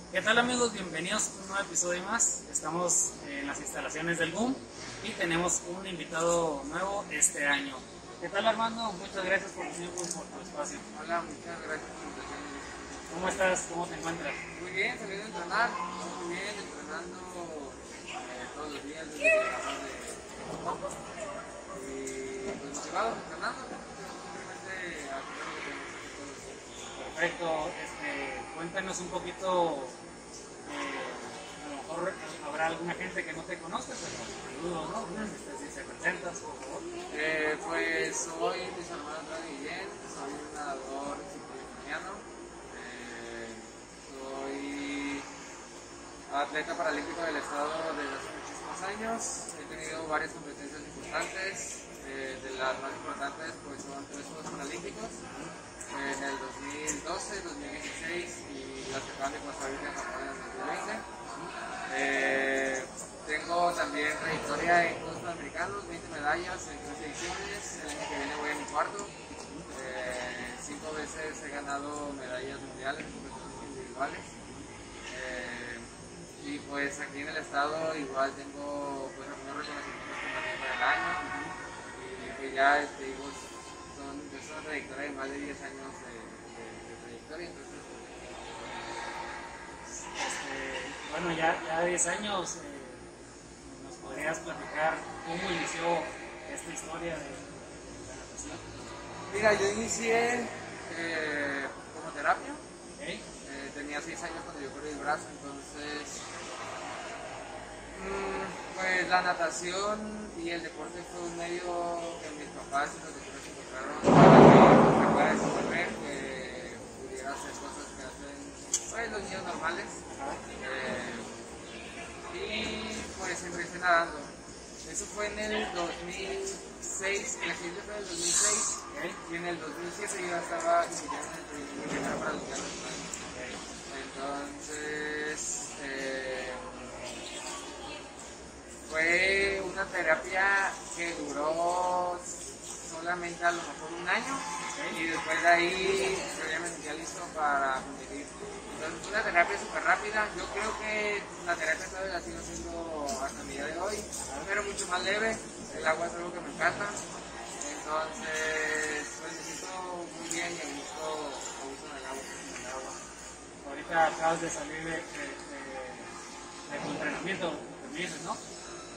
¿Qué tal amigos? Bienvenidos a un nuevo episodio más. Estamos en las instalaciones del Boom y tenemos un invitado nuevo este año. ¿Qué tal Armando? Muchas gracias por tu tiempo y por tu espacio. Hola, muchas gracias por la invitación. ¿Cómo estás? ¿Cómo te encuentras? Muy bien, saliendo a entrenar, muy bien, entrenando todos los días desde que llegamos de Moco. Y pues motivado, entrenando, simplemente haciendo lo que tenemos que hacer todos los días. Perfecto. Cuéntanos un poquito, a lo mejor habrá alguna gente que no te conozca, pero saludos, ¿no? Si se presentas, por favor. Pues soy Luis Armando Andrade Guillén, soy un nadador ciclocristiano, soy atleta paralímpico del estado desde hace muchísimos años, he tenido varias competencias importantes, de las más importantes pues son 3 Juegos Paralímpicos, en el 2012, 2016 y las que acaban de pasar ahorita en Japón en el 2020. Tengo también trayectoria en Juegos Panamericanos, 20 medallas en 3 ediciones, el año que viene voy a mi cuarto. 5 veces he ganado medallas mundiales en competiciones individuales. Y pues aquí en el estado igual tengo pues algunos reconocimientos como atleta del año. Y pues ya digo, es una trayectoria de más de 10 años de trayectoria. Entonces, Bueno, ya 10 años, ¿nos podrías platicar cómo inició esta historia de la natación? mira, yo inicié como terapia. ¿Okay? Tenía 6 años cuando yo perdí el brazo, entonces pues la natación y el deporte fue un medio que mis papás y los doctores encontraron para que me pudiera desenvolver, que pudiera hacer cosas que hacen pues, los niños normales. Y pues empecé nadando. Eso fue en el 2006, el accidente fue en el 2006. ¿Okay? Y en el 2007 yo ya estaba inscrito en el proyecto primero para los Llanos. Entonces, fue una terapia que duró solamente a lo mejor un año. Y después de ahí yo ya me sentía listo para competir. Entonces fue una terapia súper rápida. Yo creo que la terapia todavía la sigo haciendo hasta el día de hoy, pero mucho más leve. El agua es algo que me encanta. Entonces, pues me siento muy bien y a gusto en el agua. Ahorita acabas de salir de tu entrenamiento, lo que me dices, ¿no?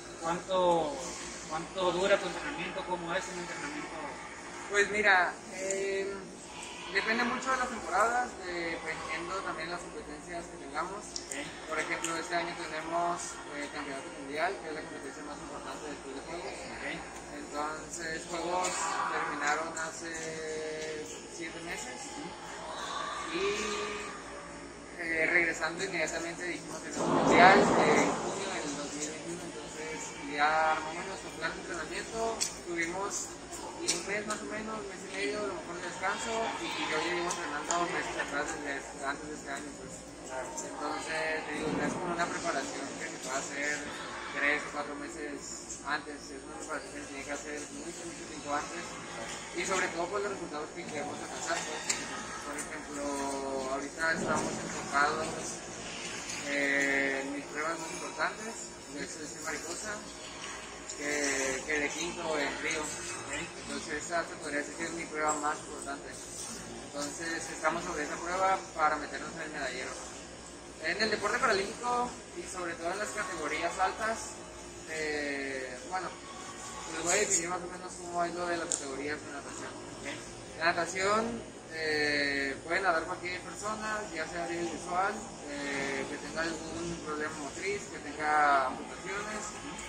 ¿Cuánto dura tu entrenamiento? ¿Cómo es un entrenamiento? Pues mira, depende mucho de las temporadas, dependiendo también de las competencias que tengamos. ¿Okay? Por ejemplo, este año tenemos el Campeonato Mundial, que es la competencia más importante después de Juegos. ¿Okay? Entonces, Juegos terminaron hace 7 meses y regresando inmediatamente dijimos que es un Mundial en junio del 2021. Entonces, ya armamos nuestro plan de entrenamiento, tuvimos un mes más o menos, un mes y medio, a lo mejor de descanso, y yo ya llevo entrenando meses atrás desde antes de este año. Pues. Entonces, te digo, es como una preparación que se puede hacer 3 o 4 meses antes, es una preparación que se tiene que hacer mucho tiempo antes, y sobre todo por los resultados que queremos alcanzar. Pues. Por ejemplo, ahorita estamos enfocados en mis pruebas más importantes, de selección mariposa, que de quinto en Río. Entonces esa se podría decir que es mi prueba más importante. Entonces estamos sobre esa prueba para meternos en el medallero. En el deporte paralímpico y sobre todo en las categorías altas, bueno, les voy a definir más o menos cómo es lo de las categorías de natación. La natación puede nadar cualquier persona, ya sea débil visual, que tenga algún problema motriz, que tenga amputaciones.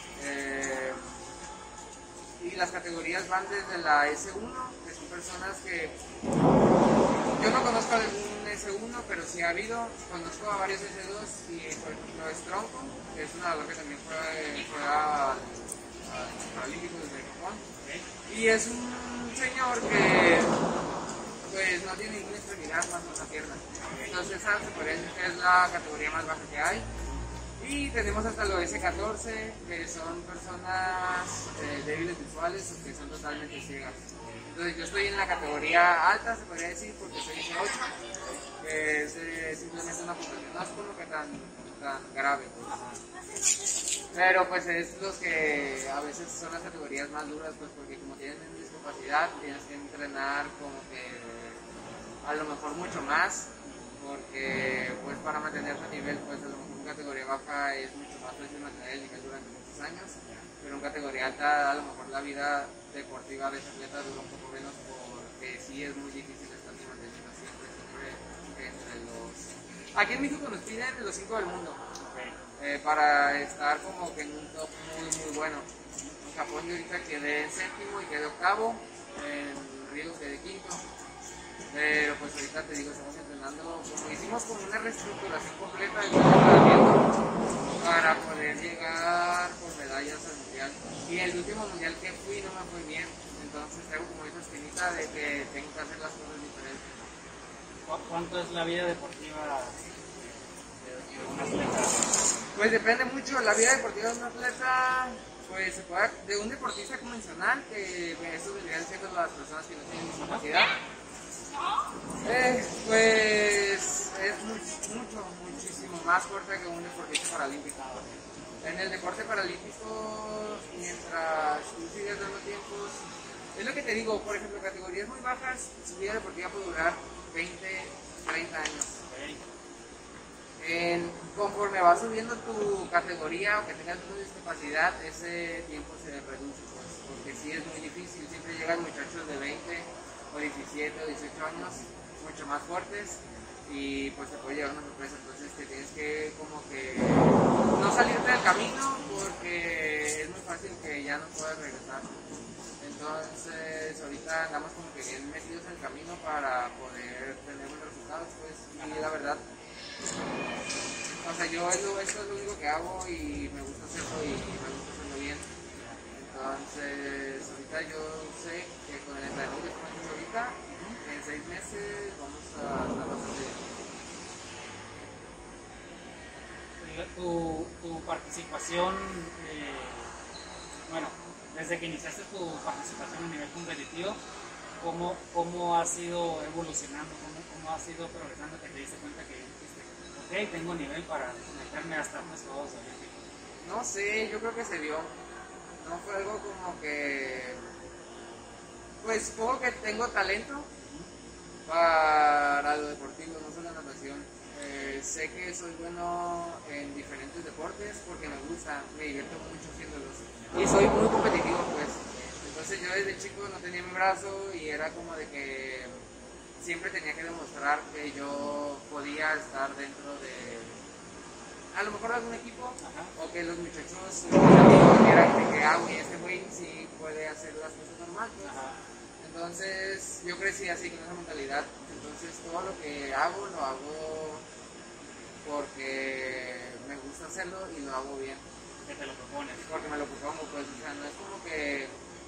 Y las categorías van desde la S1, que son personas que yo no conozco algún S1, pero sí ha habido, conozco a varios S2 y por ejemplo es Tronco, que es un nadador que también juega al Paralímpico desde Japón. Y es un señor que pues no tiene ninguna extremidad más que una pierna. Entonces esa se podría decir que es la categoría más baja que hay. Y tenemos hasta los S14, que son personas débiles visuales o que son totalmente ciegas. Entonces yo estoy en la categoría alta, se podría decir, porque soy S8. que es simplemente una puntuación, no es como que tan grave. Pero pues es los que a veces son las categorías más duras, pues porque como tienen discapacidad tienes que entrenar como que a lo mejor mucho más, porque pues para mantener tu nivel, pues a lo mejor en categoría baja es mucho más fácil mantener el nivel durante muchos años, pero en categoría alta a lo mejor la vida deportiva de ese atleta dura un poco menos, porque sí es muy difícil estar manteniendo siempre entre los... Aquí en México nos piden los 5 del mundo, para estar como que en un top muy bueno. En Japón yo ahorita quedé en séptimo y quedé octavo, en Río quedé quinto. Pero pues ahorita te digo, estamos entrenando, como hicimos como una reestructuración completa del entrenamiento para poder llegar por medallas al mundial. Y el último mundial que fui no me fue bien, entonces tengo como esa espinita de que tengo que hacer las cosas diferentes. ¿Cuánto es la vida deportiva de un atleta? Pues depende mucho, la vida deportiva de un atleta, pues se puede, de un deportista convencional, que eso deberían ser las personas que no tienen discapacidad. Pues es muchísimo más fuerte que un deportista paralímpico. En el deporte paralímpico, mientras tú sigues dando tiempos, es lo que te digo, por ejemplo, categorías muy bajas, su vida deportiva puede durar 20, 30 años. Conforme vas subiendo tu categoría o que tengas una discapacidad, ese tiempo se reduce, pues, porque sí es muy difícil, siempre llegan muchachos de 20 o 17 o 18 años mucho más fuertes y pues te puede llevar una sorpresa, entonces te tienes que como que no salirte del camino porque es muy fácil que ya no puedas regresar. Entonces ahorita andamos como que bien metidos en el camino para poder tener buenos resultados, pues, y la verdad, o sea, yo esto es lo único que hago y me gusta hacerlo y me gusta hacerlo bien. Entonces ahorita yo sé que con el entrenamiento que estamos haciendo ahorita, en 6 meses vamos a estar bastante bien. Tu participación, bueno, desde que iniciaste tu participación a nivel competitivo, ¿cómo has ido evolucionando? ¿Cómo has ido progresando? Que te diste cuenta que dijiste, ok, tengo nivel para meterme hasta los Juegos Olímpicos. No sé, yo creo que se dio. No fue algo como que... Pues supongo que tengo talento para lo deportivo, no solo la natación. Sé que soy bueno en diferentes deportes porque me gusta, me divierto mucho haciéndolos. Y soy muy competitivo, pues. Entonces yo desde chico no tenía mi brazo y era como de que siempre tenía que demostrar que yo podía estar dentro de, a lo mejor, de algún equipo. Ajá. O que los muchachos, mis amigos, vieran de que, güey, este güey sí puede hacer las cosas normales. Pues. Entonces yo crecí así, con esa mentalidad. Entonces todo lo que hago lo hago porque me gusta hacerlo y lo hago bien. Que te lo propones. Porque me lo propongo, pues, o sea, no es como que...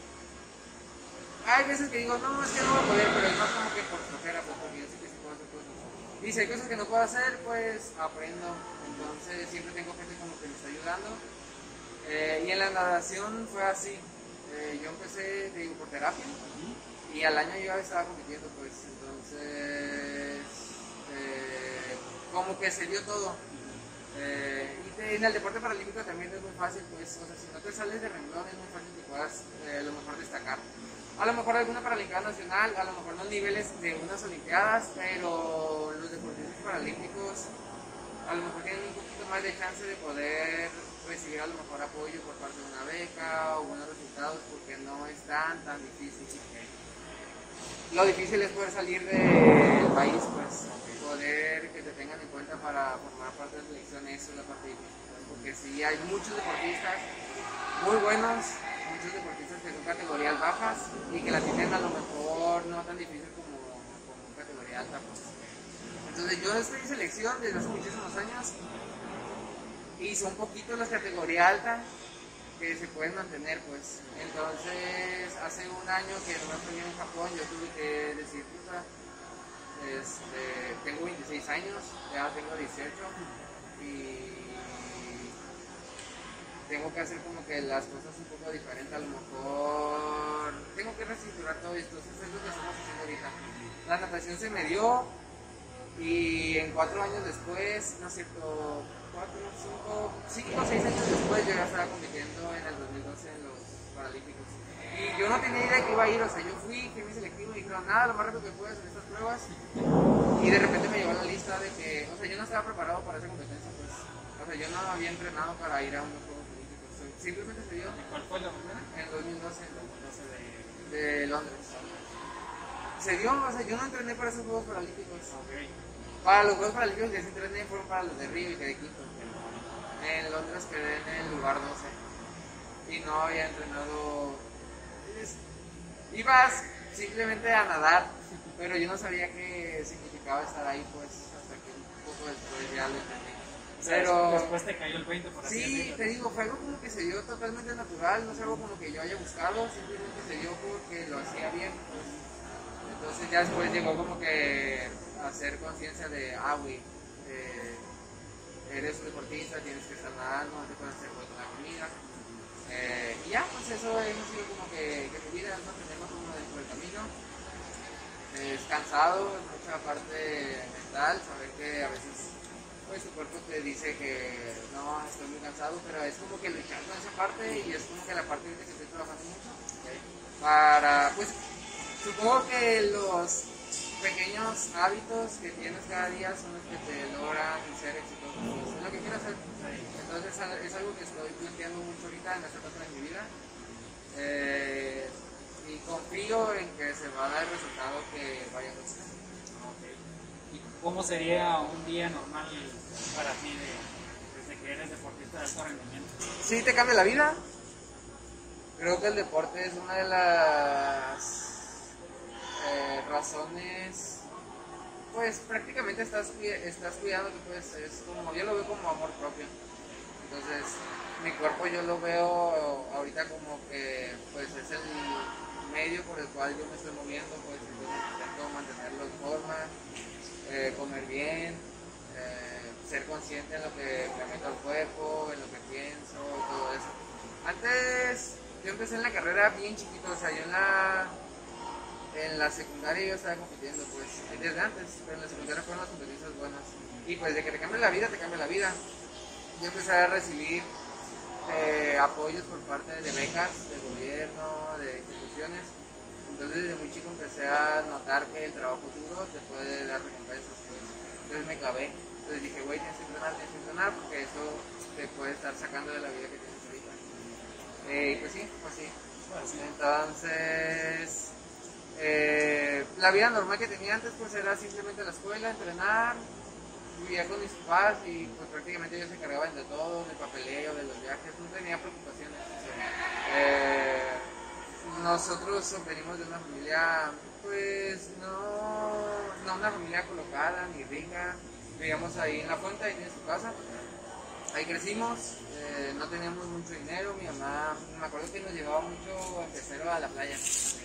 Hay veces que digo, no, es que no voy a poder, pero es más como que por flojera, pues, porque yo sé que sí puedo hacer cosas. Y si hay cosas que no puedo hacer, pues aprendo. Entonces siempre tengo gente como que me está ayudando. Y en la natación fue así. Yo empecé, te digo, por terapia. Y al año yo ya estaba compitiendo, pues. Entonces, como que se dio todo. Y en el deporte paralímpico también es muy fácil, pues, o sea, si no te sales de renglón es muy fácil que puedas a lo mejor destacar. A lo mejor alguna paralimpiada nacional, a lo mejor no niveles de unas olimpiadas, pero los deportistas paralímpicos a lo mejor tienen un poquito más de chance de poder recibir a lo mejor apoyo por parte de una beca o buenos resultados, porque no es tan difícil. Lo difícil es poder salir del país, pues, poder que te tengan en cuenta para formar parte de la selección, eso es la parte difícil, porque sí hay muchos deportistas muy buenos, muchos deportistas que son categorías bajas y que la tienen a lo mejor no tan difícil como categoría alta, pues. Entonces yo estoy en selección desde hace muchísimos años y son poquitos las categorías altas que se pueden mantener, pues. Entonces hace un año que no me fui en Japón, yo tuve que decir, puta, tengo 26 años, ya tengo 18 y tengo que hacer como que las cosas un poco diferentes, a lo mejor tengo que reestructurar todo esto, entonces es lo que estamos haciendo ahorita. La natación se me dio, Y en 4 años después, no es cierto, 5 o 6 años después yo ya estaba compitiendo en el 2012 en los Paralímpicos. Y yo no tenía idea que iba a ir, o sea, yo fui mi selectivo y dijeron, nada, lo más rápido que puedes en estas pruebas. Y de repente me llegó la lista de que, o sea, yo no estaba preparado para esa competencia, pues. O sea, yo no había entrenado para ir a unos Juegos Olímpicos. Simplemente se dio. ¿Y cuál fue la primera? En 2012. 12 De Londres. Se dio, o sea, yo no entrené para esos Juegos Paralímpicos. Okay. Para los Juegos Paralímpicos que sí entrené fueron para los de Río y quedé quinto. En Londres quedé en el lugar 12. Y no había entrenado. Ibas simplemente a nadar, pero yo no sabía qué significaba estar ahí, pues, hasta que un poco después ya lo entendí. O sea, Pero después te cayó el 20 por así sí, decirlo. te digo, fue algo como que se dio totalmente natural, no es algo como que yo haya buscado, simplemente se dio porque lo hacía bien. Pues. Entonces ya después llegó como que a hacer conciencia de, güey, eres un deportista, tienes que estar nadando, no te puedes hacer con la comida. Y ya, pues eso ha sido como que tu vida, no tenemos uno dentro del camino. Es cansado, es mucha parte mental, saber que a veces pues tu cuerpo te dice que no, estoy muy cansado, pero es como que luchar con esa parte y es como que la parte de que estoy trabajando mucho. Para, pues, supongo que los pequeños hábitos que tienes cada día son los que te logran ser exitoso. Pues, es lo que quiero hacer. Entonces es algo que estoy planteando mucho ahorita en esta etapa de mi vida. Y confío en que se va a dar el resultado que vaya a buscar. Okay. ¿Y cómo sería un día normal para ti desde que eres deportista de alto rendimiento? Sí, te cambia la vida. Creo que el deporte es una de las razones, pues prácticamente estás cuidando, pues es como, yo lo veo como amor propio. Entonces mi cuerpo yo lo veo ahorita como que pues es el medio por el cual yo me estoy moviendo, pues entonces intento mantenerlo en forma, comer bien, ser consciente en lo que me meto al cuerpo, en lo que pienso, todo eso. Antes yo empecé en la carrera bien chiquito, o sea, yo en la secundaria yo estaba compitiendo, pues, desde antes, pero en la secundaria fueron las competencias buenas. Y pues de que te cambia la vida, te cambia la vida. Yo empecé a recibir apoyos por parte de becas, del gobierno, de instituciones. Entonces desde muy chico empecé a notar que el trabajo duro te puede dar recompensas. Pues. Entonces me clavé. Entonces dije, güey, tienes que entrenar porque eso te puede estar sacando de la vida que tienes ahorita. Y pues sí, pues sí. Entonces, la vida normal que tenía antes pues era simplemente la escuela, entrenar, vivía con mis papás y pues prácticamente ellos se encargaban de todo, del papeleo, de los viajes, no tenía preocupaciones. Nosotros venimos de una familia, pues no una familia colocada ni rica, vivíamos ahí en La Fuente, ahí en su casa, ahí crecimos, no teníamos mucho dinero, mi mamá, me acuerdo que nos llevaba mucho en pecero a la playa,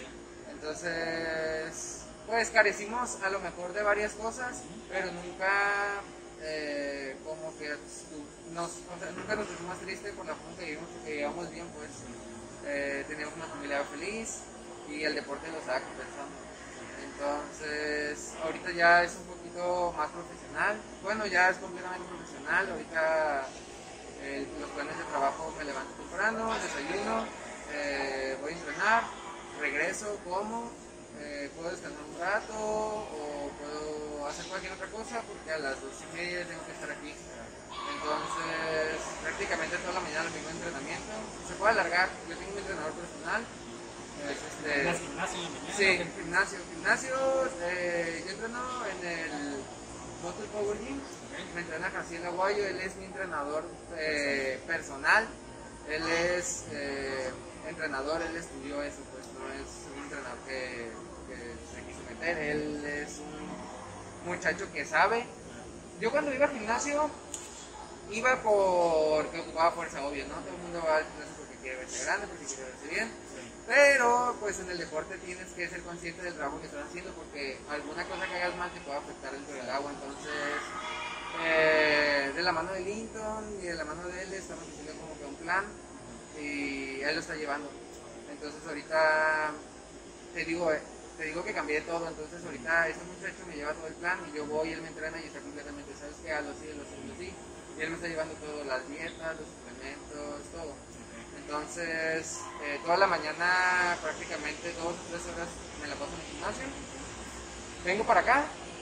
entonces pues carecimos a lo mejor de varias cosas, pero nunca como que nunca nos pusimos más triste por la forma que vivimos, porque vivíamos bien, pues teníamos una familia feliz y el deporte lo estaba compensando. Entonces ahorita ya es un poquito más profesional, bueno, ya es completamente profesional. Ahorita los planes de trabajo, me levanto temprano, desayuno, voy a entrenar, regreso, como, puedo descansar un rato o puedo hacer cualquier otra cosa porque a las 2:30 tengo que estar aquí. Entonces prácticamente toda la mañana lo tengo en entrenamiento, se puede alargar, yo tengo un entrenador personal. ¿El gimnasio en la mañana? Sí, gimnasio, yo entreno en el Bottle Power Gym, me entrena Jaciel Aguayo, él es mi entrenador personal, él es entrenador, él estudió eso, pues no es un entrenador que se quiso meter, él es un muchacho que sabe. Yo cuando iba al gimnasio, iba porque ocupaba fuerza, obvio, ¿no? Todo el mundo va al gimnasio porque quiere verse grande, porque quiere verse bien. Pero pues en el deporte tienes que ser consciente del trabajo que estás haciendo porque alguna cosa que hagas mal te puede afectar dentro del agua. Entonces, de la mano de Linton y de la mano de él estamos haciendo como que un plan y él lo está llevando. Entonces ahorita te digo, te digo que cambié todo, entonces ahorita ese muchacho me lleva todo el plan y yo voy, él me entrena y está completamente, ¿sabes qué? Hazlo así, hazlo así, hazlo así. Y él me está llevando todo, las dietas, los suplementos, todo. Entonces, toda la mañana prácticamente 2 o 3 horas me la paso en el gimnasio. Vengo para acá,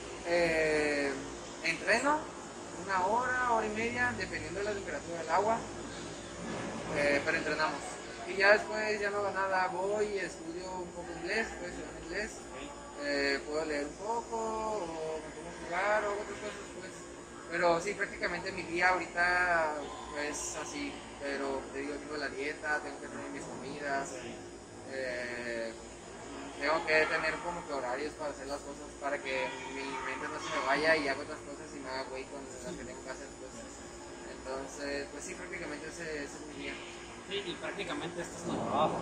entreno 1 hora, hora y media, dependiendo de la temperatura del agua, pero entrenamos. Y ya después ya no hago nada, voy y estudio un poco inglés, pues en inglés, puedo leer un poco, o me pongo a jugar, o otras cosas, pues. Pero sí, prácticamente mi día ahorita es así, pero te digo, tengo la dieta, tengo que tener mis comidas, tengo que tener como que horarios para hacer las cosas, para que mi mente no se me vaya y hago otras cosas y me haga güey con las que tengo que hacer, pues. Entonces, pues sí, prácticamente ese es mi día. Sí, y prácticamente esto es tu trabajo.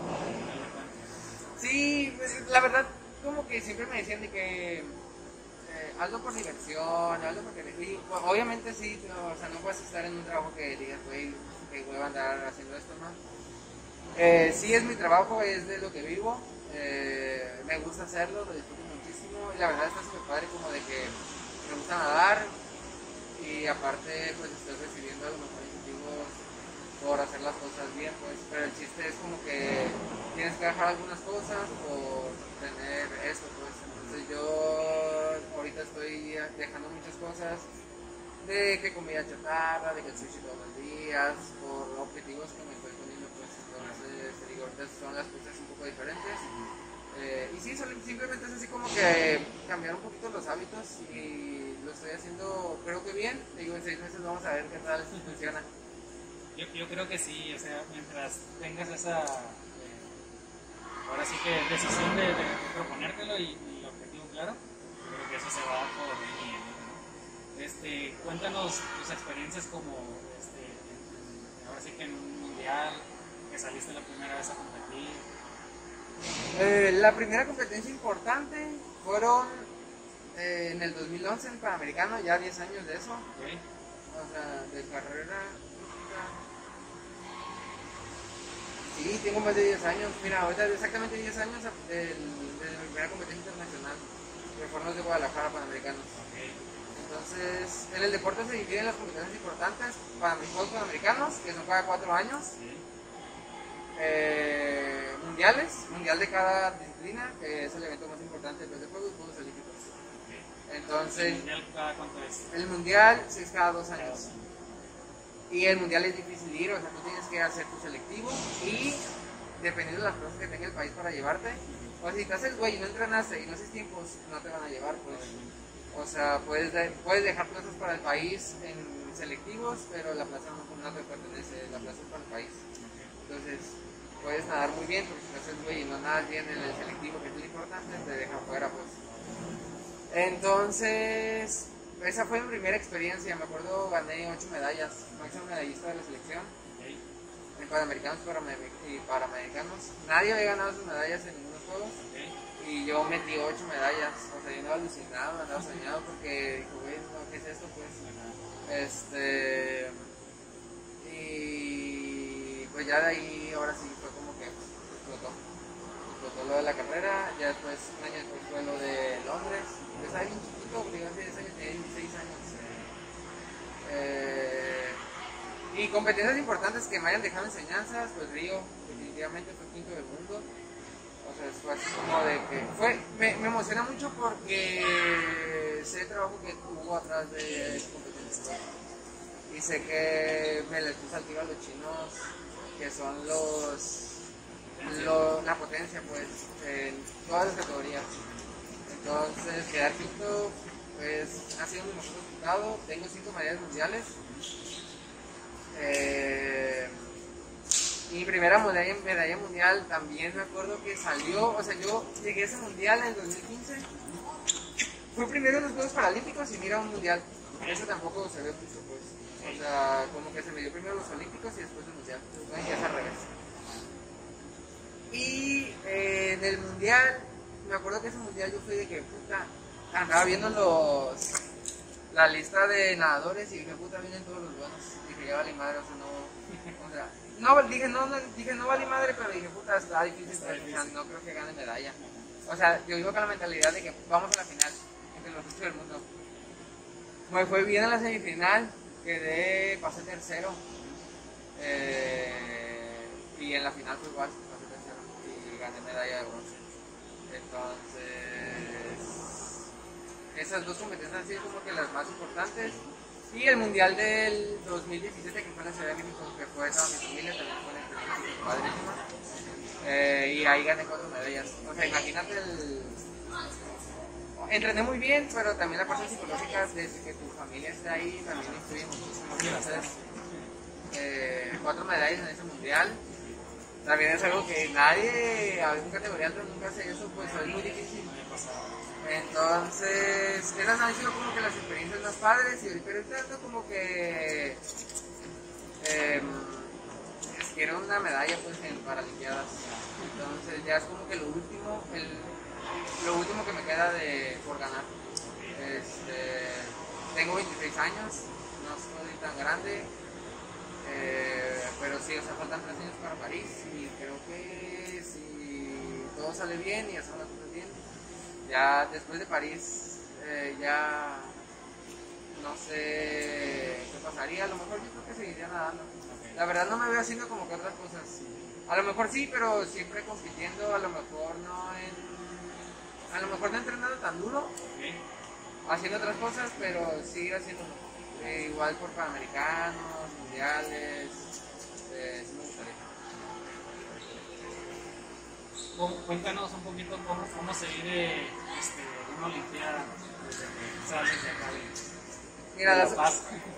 Sí, pues, la verdad, como que siempre me decían de que hazlo por diversión, hazlo porque... Y, pues, obviamente sí, no, o sea, no puedes estar en un trabajo que digas, güey, que voy a andar haciendo esto, ¿no? Sí es mi trabajo, es de lo que vivo, me gusta hacerlo, lo disfruto muchísimo y la verdad está súper padre como de que me gusta nadar y aparte pues estoy recibiendo a lo mejor incentivos por hacer las cosas bien, pues, pero el chiste es como que tienes que dejar algunas cosas por tener esto, pues. Entonces yo ahorita estoy dejando muchas cosas, de que comida chatarra, de que el sushi todos los días, por objetivos que me estoy poniendo, pues. Entonces te digo, ahorita son las cosas un poco diferentes. Y sí, simplemente es así como que cambiar un poquito los hábitos y lo estoy haciendo, creo que bien. Te digo, en 6 meses vamos a ver qué tal funciona. Yo creo que sí, o sea, mientras tengas esa, ahora sí que decisión de proponértelo y el objetivo claro, creo que eso se va por bien, ¿no? Cuéntanos tus experiencias como, ahora sí que en un mundial, que saliste la primera vez a competir. La primera competencia importante fueron en el 2011 en Panamericano, ya 10 años de eso. Okay. O sea, de carrera. Sí, tengo más de 10 años. Mira, ahorita exactamente 10 años de mi primera competencia internacional, que fueron los de Guadalajara Panamericanos. Okay. Entonces, en el deporte se dividen las competencias importantes, Juegos Panamericanos, que son cada 4 años. Sí. Mundial de cada disciplina, que es el evento más importante después de Juegos Olímpicos. Okay. Entonces, ¿El mundial cada cuánto es? El mundial sí es cada 2 años. Y el mundial es difícil ir, o sea, tú tienes que hacer tu selectivo y dependiendo de las cosas que tenga el país para llevarte, o sea, si te haces güey y no entrenaste y no haces tiempos, no te van a llevar, pues. O sea, puedes dejar plazas para el país en selectivos, pero la plaza no te pertenece, la plaza es para el país. Entonces, puedes nadar muy bien, porque si no haces güey y no nadas bien en el selectivo, que es lo importante, te dejan fuera, pues. Entonces, esa fue mi primera experiencia. Me acuerdo, gané 8 medallas, máximo medallista de la selección. Okay. En Panamericanos y Panamericanos. Nadie había ganado sus medallas en ninguno de los juegos. Okay. Y yo metí 8 medallas. O sea, yo andaba alucinado, andaba soñado porque dijo, güey, no, ¿qué es esto? Pues. Y pues ya de ahí, ahora sí fue como que explotó lo de la carrera. Ya después, un año después fue lo de Londres. Yo estaba bien chiquito, porque hace 10 años, tenía 16 años. Y competencias importantes que me hayan dejado enseñanzas, pues Río, definitivamente fue quinto del mundo. O sea, fue así como de que... me emociona mucho porque sé el trabajo que hubo atrás de esa competencia. Y sé que me les puse al tiro a los chinos, que son la potencia, pues, en todas las categorías. Entonces, quedar quinto, pues, ha sido mi mejor resultado. Tengo 5 medallas mundiales. Mi primera medalla mundial también me acuerdo que salió, o sea, yo llegué a ese mundial en el 2015. Fui primero en los Juegos Paralímpicos y mira un mundial. Eso tampoco se ve mucho, pues. O sea, como que se me dio primero los Olímpicos y después el mundial. Entonces, ya es al revés. Y en el mundial, me acuerdo que ese mundial yo fui de que puta, andaba viendo la lista de nadadores y dije, puta, vienen todos los buenos. Dije, ya vale madre, o sea, no, dije, no vale madre, pero dije, puta, está difícil, o sea, no creo que gane medalla. O sea, yo iba con la mentalidad de que vamos a la final, entre los 8 del mundo. Me fue bien en la semifinal, pasé tercero. Y en la final fue igual, pasé tercero y gané medalla de bronce. Entonces, esas dos competencias han sido como que las más importantes. Y el mundial del 2017, que fue en la Ciudad de México, que fue toda mi familia, también fue una experiencia padrísima. Y ahí gané 4 medallas. O sea, imagínate entrené muy bien, pero también la parte psicológica de que tu familia esté ahí también influye muchísimo. Entonces, 4 medallas en ese mundial. También es algo que nadie, a un categoría alta nunca hace eso, pues es muy difícil. Entonces, esas han sido como que las experiencias más padres y ahorita ando como que quiero una medalla pues en Paralimpiadas. Entonces ya es como que lo último que me queda por ganar. Tengo 26 años, no soy tan grande, pero sí, o sea, faltan 3 años para París y creo que si todo sale bien y hacemos las cosas bien, ya después de París, ya no sé qué pasaría. A lo mejor yo creo que seguiría nadando. La verdad no me veo haciendo como que otras cosas. A lo mejor sí, pero siempre compitiendo, a lo mejor no entrenando tan duro, haciendo otras cosas, pero seguir haciendo igual por Panamericanos, mundiales, sí me gustaría. Cuéntanos un poquito cómo se vive una olimpiada desde que sales de acá Mira, La Paz.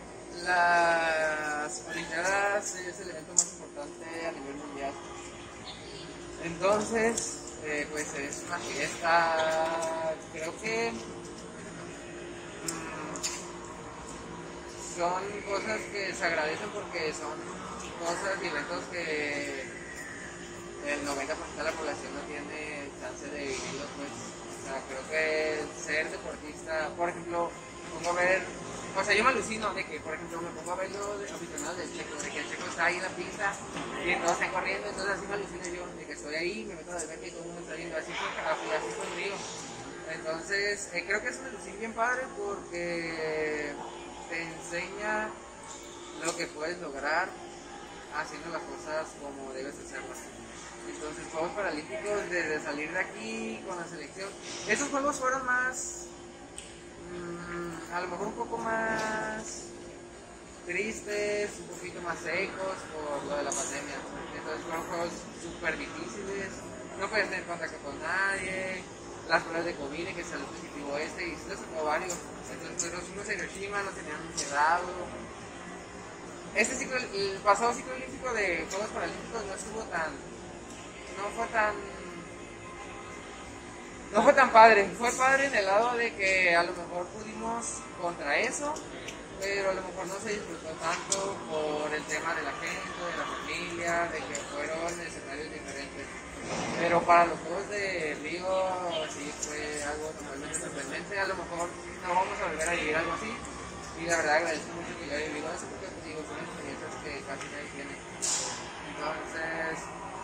las olimpiadas es el evento más importante a nivel mundial. Entonces, pues es una fiesta, creo que son cosas que se agradecen porque son cosas y eventos que el 90% de la población no tiene chance de vivirlos, pues. O sea, creo que ser deportista, por ejemplo, me pongo a ver, o sea, yo me alucino de que, por ejemplo, me pongo a ver los aficionados del Checo, de que el Checo está ahí en la pista y todos están corriendo, entonces así me alucino yo, de que estoy ahí, me meto a ver que todo el mundo está viendo, así fue el Río. Entonces, creo que es una ilusión bien padre porque te enseña lo que puedes lograr haciendo las cosas como debes hacerlas. Entonces, Juegos Paralímpicos, de salir de aquí con la selección, esos juegos fueron más, a lo mejor un poco más tristes, un poquito más secos por lo de la pandemia. Entonces fueron juegos súper difíciles, no puedes tener contacto con nadie, las pruebas de COVID, que salió positivo y se les sacó varios. Entonces los fuimos a Hiroshima, nos tenían encerrado. El pasado ciclo olímpico de Juegos Paralímpicos no fue tan padre. Fue padre en el lado de que a lo mejor pudimos contra eso, pero a lo mejor no se disfrutó tanto por el tema de la gente, de la familia, de que fueron escenarios diferentes. Pero para los Juegos de Río sí fue algo totalmente sorprendente. A lo mejor no vamos a volver a vivir algo así. Y la verdad agradezco mucho que yo haya vivido eso porque digo, son experiencias que casi nadie tiene. Entonces,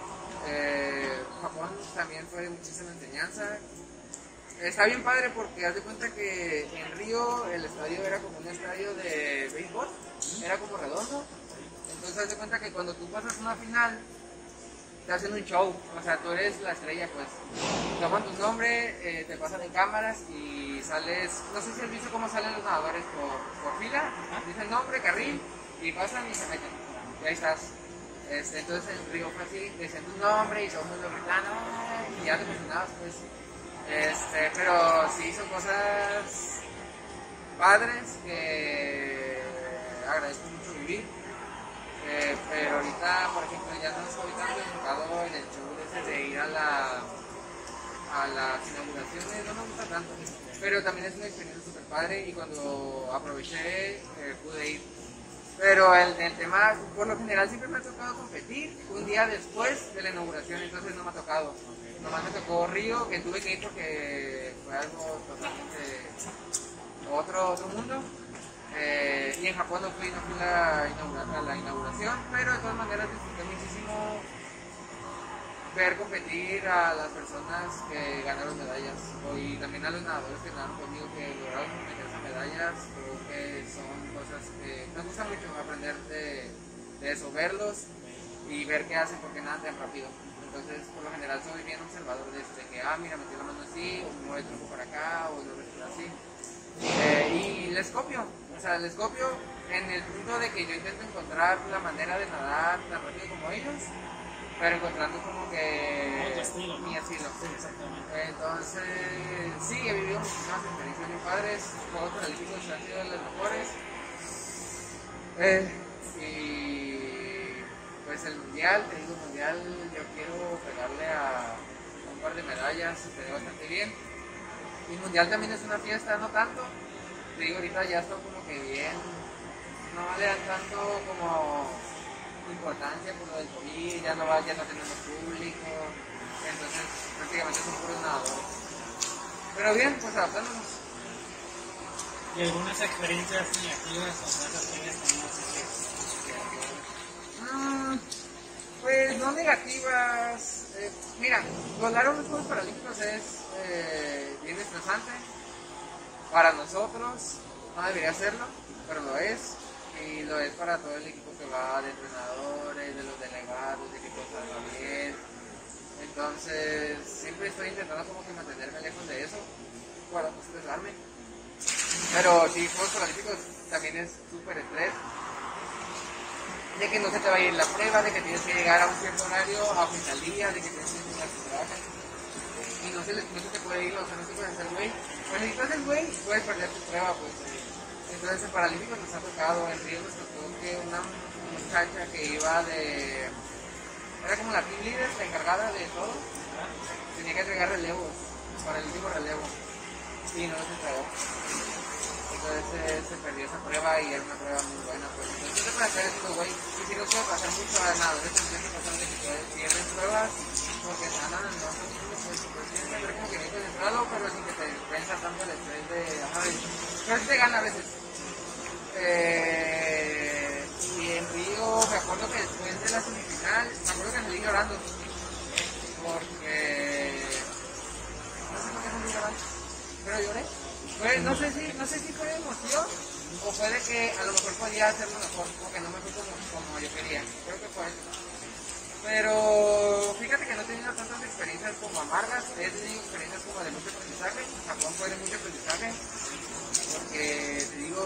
Japón también fue de muchísima enseñanza. Está bien padre porque haz de cuenta que en Río el estadio era como un estadio de béisbol, era como redondo. Entonces haz de cuenta que cuando tú pasas una final, te hacen un show, o sea, tú eres la estrella, pues. Toman tu nombre, te pasan en cámaras y sales, no sé si has visto cómo salen los nadadores por fila, dicen nombre, carril, y pasan y se meten, y ahí estás. Entonces el Río fue así, decían tu nombre y todo el mundo gritando, y ya te emocionabas, pues. Pero sí, son cosas padres que agradezco mucho vivir. Pero ahorita, por ejemplo, ya no estoy tan enfocado en el show de ir a las inauguraciones, no me gusta tanto, pero también es una experiencia súper padre y cuando aproveché pude ir. Pero el tema, por lo general siempre me ha tocado competir un día después de la inauguración, entonces no me ha tocado. Nomás me tocó Río, que tuve que ir porque fue algo totalmente otro mundo. Y en Japón no fui a la inauguración, pero de todas maneras disfruté muchísimo ver competir a las personas que ganaron medallas y también a los nadadores que nadaron conmigo que lograron meter esas medallas. Creo que son cosas que me gusta mucho aprender de eso, verlos y ver qué hacen porque nadan tan rápido. Entonces, por lo general soy bien observador de eso, de que, mira, metí la mano así, o mueve el tronco para acá, o lo retiro así. Y les copio, en el punto de que yo intento encontrar la manera de nadar tan rápido como ellos, pero encontrando como que estilo, ¿no? mi estilo. Sí, exactamente. Entonces, sí, he vivido muchísimas experiencias bien padres, Juegos Paralímpicos han sido de las mejores. Y pues el mundial, yo quiero pegarle a un par de medallas, se ve bastante bien. Y el mundial también es una fiesta, no tanto. Te digo, ahorita ya estoy como que bien, no le dan tanto como importancia por lo del COVID, ya no tenemos público, entonces prácticamente son puros nadadores. Pero bien, pues adaptándonos. ¿Y algunas experiencias negativas o cosas que hayas tenido así Pues no negativas. Mira, volar a unos Juegos Paralímpicos es bien estresante para nosotros, no debería serlo, pero lo es. Y lo es para todo el equipo que va, de entrenadores, de los delegados, de que todo salga bien. Entonces, siempre estoy intentando como que mantenerme lejos de eso, para no estresarme. Pero sí, Juegos Paralímpicos también es súper estrés. De que no se te va a ir la prueba, de que tienes que llegar a un cierto horario, a un día, de que tienes que empezar tu trabajo. Y no se te puede ir, o sea, no se puede hacer güey. Pues si tú haces güey, puedes perder tu prueba, pues. Entonces en Paralímpicos nos ha tocado, en Río nos tocó que una muchacha que iba era como la team leader, la encargada de todo, tenía que entregar relevos para el último relevo y no los entregó. Entonces se perdió esa prueba y era una prueba muy buena. Pues. Entonces no se puede hacer eso, güey. Y si no puede pasar mucho a nadadores, empieza a pasar de que pierden pruebas porque nadan no son niños, pues tienes que ver como que bien concentrado, pero sin que te pensa tanto el estrés de, pero sí te gana a veces. Y en Río me acuerdo que después de la semifinal, me acuerdo que salí llorando porque no sé por qué salí llorando, pero lloré. No sé si fue emoción o fue de que a lo mejor podía hacerlo mejor, porque no me fue como yo quería, creo que fue eso. Pero fíjate que no he tenido tantas experiencias como amargas, he tenido experiencias como de mucho aprendizaje. Japón fue de mucho aprendizaje, porque te digo,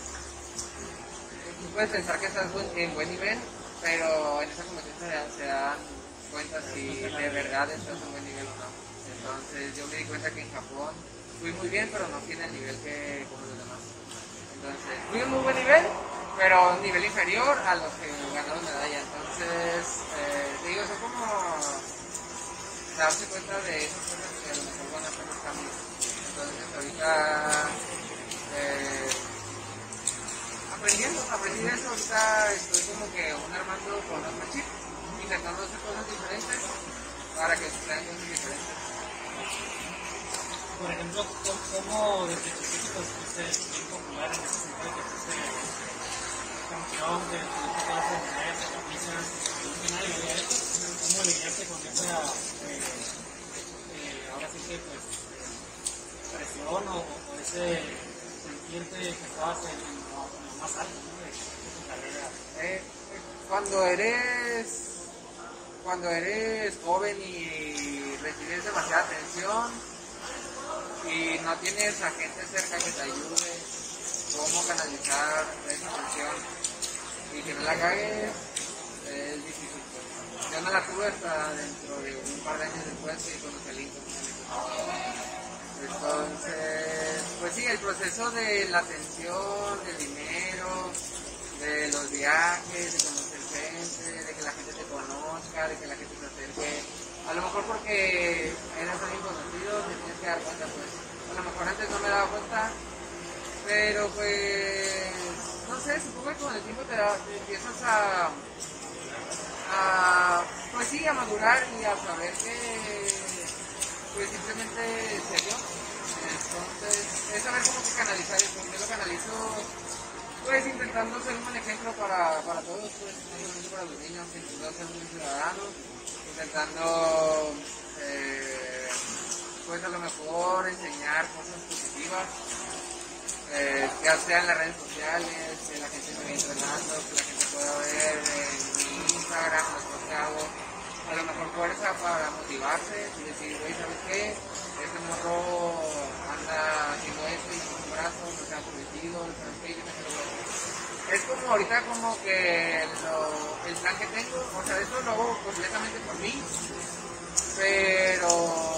tú puedes pensar que estás en buen nivel, pero en esa competencia se dan cuenta si de verdad estás en buen nivel o no. Entonces yo me di cuenta que en Japón fui muy bien, pero no tiene el nivel que como los demás. Entonces fui un muy buen nivel, pero un nivel inferior a los que ganaron medalla. Entonces, te digo, son como darse cuenta de esas cosas que a lo mejor van a hacer los cambios. Entonces ahorita aprendí de eso, ahorita estoy como que un armando con otro chip, intentando hacer cosas diferentes para que sean cosas diferentes. Por ejemplo, ¿cómo desde chiquitos fuiste bien popular en ese sentido que fuiste campeón de todas las medallas de camisas que nadie lo había hecho? ¿Cómo lidiaste con esa, ahora sí que pues, presión o ese sentirte que estabas en lo más alto, ¿no? de tu carrera? Cuando eres joven y recibes demasiada atención y no tienes a gente cerca que te ayude, cómo canalizar esa atención y que no la cagues, es difícil. Pues. Yo no la tuve hasta dentro de un par de años después que conocí el Lincoln. Entonces, pues sí, el proceso de la atención, del dinero, de los viajes, de conocer gente, de que la gente te conozca, de que la gente te acerque. A lo mejor porque eres alguien conocido, te tienes que dar cuenta, pues. A lo mejor antes no me daba cuenta, pero pues, no sé, supongo que con el tiempo te empiezas pues sí, a madurar y a saber que, pues simplemente se dio. Entonces, es saber cómo que canalizar eso. Yo lo canalizo, pues intentando ser un buen ejemplo para todos, pues, no solamente para los niños, intentando ser un buen ciudadano, intentando pues a lo mejor enseñar cosas positivas, ya sea en las redes sociales, que la gente me vaya entrenando, que la gente pueda ver en mi Instagram las cosas que hago, a lo mejor fuerza para motivarse y decir, güey, ¿sabes qué? Este morro anda haciendo esto y con un brazo, no se ha convertido, ¿sabes qué? Yo me quiero ver. Es como ahorita como que el plan que tengo, o sea, eso lo hago completamente por mí, pero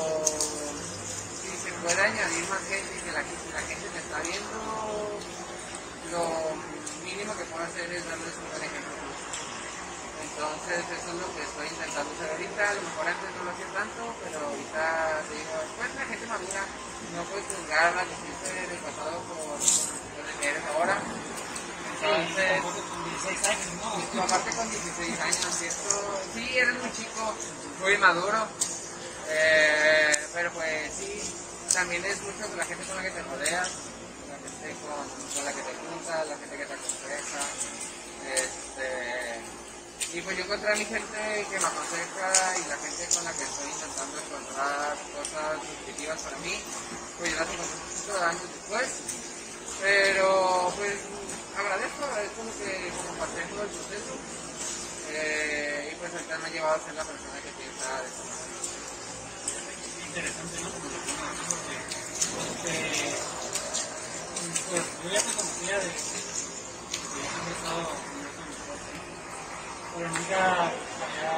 si se puede añadir más gente y que la gente me está viendo, lo mínimo que puedo hacer es darles un buen ejemplo. Entonces eso es lo que estoy intentando hacer ahorita. A lo mejor antes no lo hacía tanto, pero ahorita te digo, pues la gente madura, no puedes juzgar a la gente del pasado por lo que eres ahora. Entonces, con 16 años, ¿no? aparte con 16 años, ¿cierto? Sí, eres muy chico, muy maduro, pero pues sí, también es mucho de la gente con la que te rodeas, la gente con la que te juntas, la gente que te aconseja, y pues yo encontré a mi gente que me aconseja y la gente con la que estoy intentando encontrar cosas positivas para mí, pues yo las encontré un poquito de años después, pero pues agradezco lo que compartí todo el proceso, y pues ahorita me ha llevado a ser la persona que piensa de esta manera. Interesante, ¿no? Pues yo ya te conocía de que ya siempre he estado en esta deporte, pero nunca había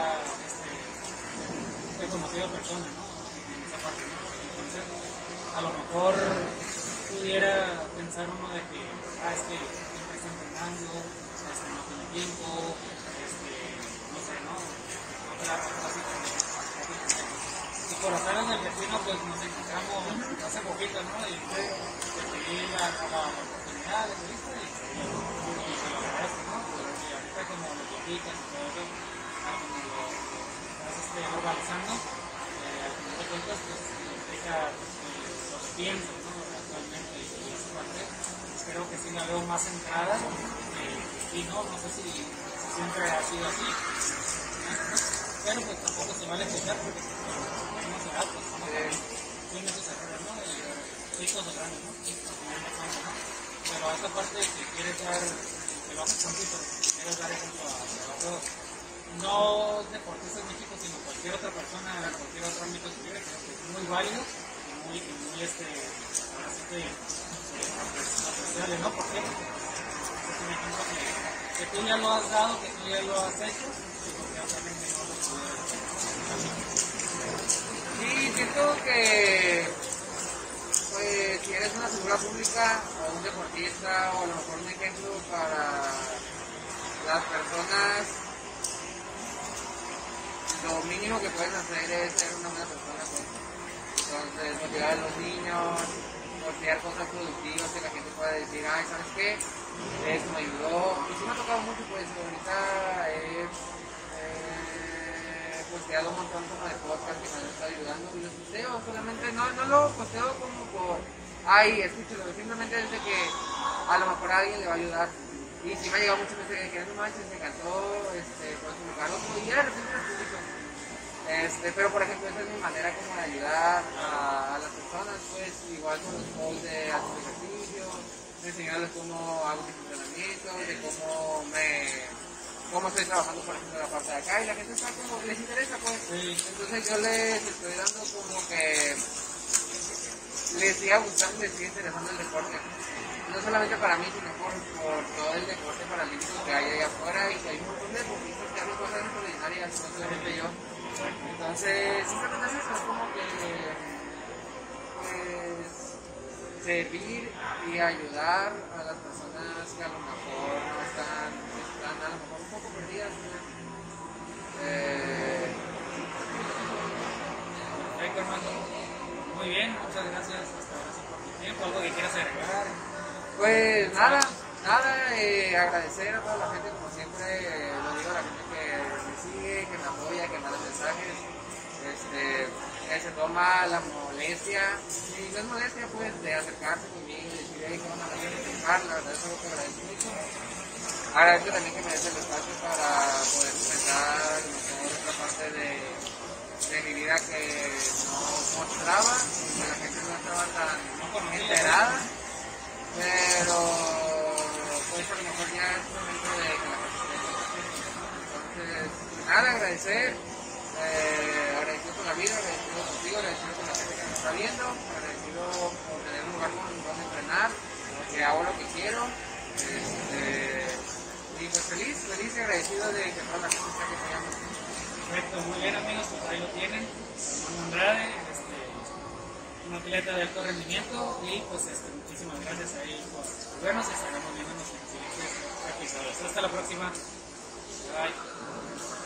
conocido a personas, ¿no? En esa parte, ¿no? Entonces, a lo mejor pudiera pensar uno de que, es que siempre está entrenando, no tiene tiempo, no sé, ¿no? Otra situación. Y por estar en el destino, pues nos encontramos hace poquito, ¿no? Y te pedí la oportunidad de entrevista y se lo agradezco, ¿no? Porque ahorita como lo platicas y todo eso, como lo estás organizando, al final de cuentas, pues implica lo que piensas, ¿no? Actualmente y esa parte, pues creo que sí la veo más centrada y no sé si siempre ha sido así, pero pues tampoco se vale quejar porque tenemos edad, pues tiene sus errores, ¿no? Chicos o grandes, ¿no? Pero a esta parte que quieres dar, que lo haces contigo, que quieres dar ejemplo a todos, no deportistas en México, sino cualquier otra persona, cualquier otro ámbito que quiera, creo que es muy válido y muy ahora sí que apreciable, ¿no? ¿Por qué? Porque es un ejemplo que tú ya lo has dado, que tú ya lo has hecho, y porque obviamente no lo puedes hacer. Sí, siento que pues si eres una figura pública o un deportista o a lo mejor un ejemplo para las personas, lo mínimo que puedes hacer es ser una buena persona, pues. Entonces motivar a los niños, motivar cosas productivas que la gente pueda decir, ay, ¿sabes qué? Esto me ayudó. Y sí me ha tocado mucho, pues ahorita posteado un montón como de podcast que me han estado ayudando y los posteo, solamente no lo posteo como por, ay, escúchalo, simplemente es de que a lo mejor a alguien le va a ayudar. Y sí me ha llegado mucho mensaje de que no manches, me encantó, puedes colocar otro y ya de repente lo publico. Pero por ejemplo esa es mi manera como de ayudar a las personas, pues igual con los posts de hacer ejercicio, de enseñarles cómo hago mis entrenamientos, de cómo estoy trabajando por ejemplo la parte de acá y la gente está como, les interesa pues, entonces yo les estoy dando como que les siga gustando, les siga interesando el deporte, no solamente para mí sino por todo el deporte paralímpico que hay allá afuera y que hay un montón de deportistas que hacen cosas extraordinarias, no solamente yo, entonces simplemente es eso, es como que pues servir y ayudar a las personas que a lo mejor no están a lo mejor un poco perdidas, ¿no? Perfecto, hermano. Muy bien, muchas gracias hasta ahora sí por tu tiempo. ¿Algo que quieras agregar? Pues nada, agradecer a toda la gente, como siempre lo digo, a la gente que me sigue, que me apoya, que me da mensajes, que se toma la molestia, y no es molestia pues de acercarse conmigo y decir, hey, ¿cómo me voy a explicar? La verdad es algo que agradezco mucho. Agradezco también que me des el espacio para poder comentar esta parte de de mi vida que no mostraba, que la gente no estaba tan No conocía. enterada, pero pues a lo mejor ya es momento de que la gente esté conociendo. Entonces, nada, agradecer, agradecido con la vida, agradecido contigo, agradecido con la gente que me está viendo, agradecido por tener un lugar donde entrenar, que hago lo que quiero. Y pues feliz y agradecido de que toda la gente esté apoyando. Perfecto, muy bien amigos, pues ahí lo tienen. Armando Andrade, un atleta de alto rendimiento y pues muchísimas gracias ahí por vernos y estaremos viéndonos en los siguientes episodios. Hasta la próxima. Bye.